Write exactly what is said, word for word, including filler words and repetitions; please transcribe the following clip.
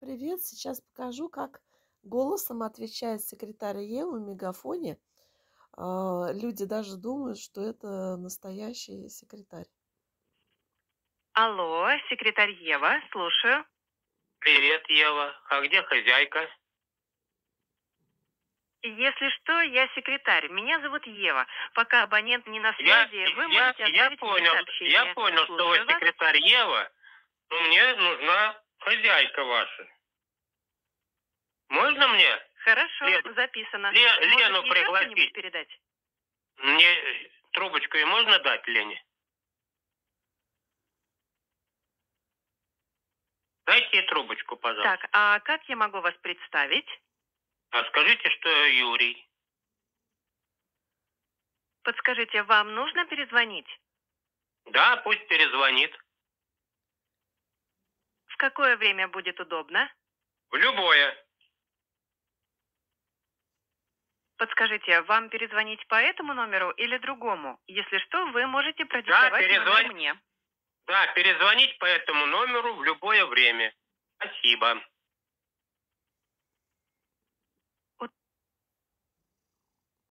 привет! Сейчас покажу, как голосом отвечает секретарь Ева в мегафоне. А, люди даже думают, что это настоящий секретарь. Алло, секретарь Ева, слушаю. Привет, Ева. А где хозяйка? Если что, я секретарь. Меня зовут Ева. Пока абонент не на Я, связи, вы я, можете я оставить мне понял, я сообщение. понял, что вы Слушаю вас. секретарь Ева, но мне нужна хозяйка ваша. Можно мне? Хорошо, Лен- записано. Ле- Может, Лену еще пригласить. что-нибудь передать? Мне трубочку и можно дать Лене? Дайте ей трубочку, пожалуйста. Так, а как я могу вас представить? А скажите, что я Юрий. Подскажите, вам нужно перезвонить? Да, пусть перезвонит. В какое время будет удобно? В любое. Подскажите, вам перезвонить по этому номеру или другому? Если что, вы можете Да, продиктовать номер перезвонить. мне. Да, перезвонить по этому номеру в любое время. Спасибо.